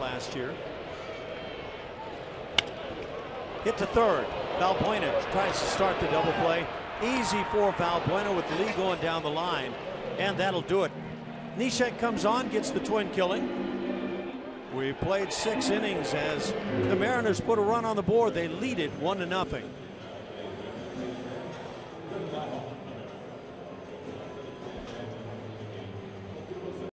last year. Hit to third. Valbuena tries to start the double play. Easy for Valbuena with Lee going down the line, and that'll do it. Neshek comes on, gets the twin killing. We played 6 innings as the Mariners put a run on the board. They lead it 1-0.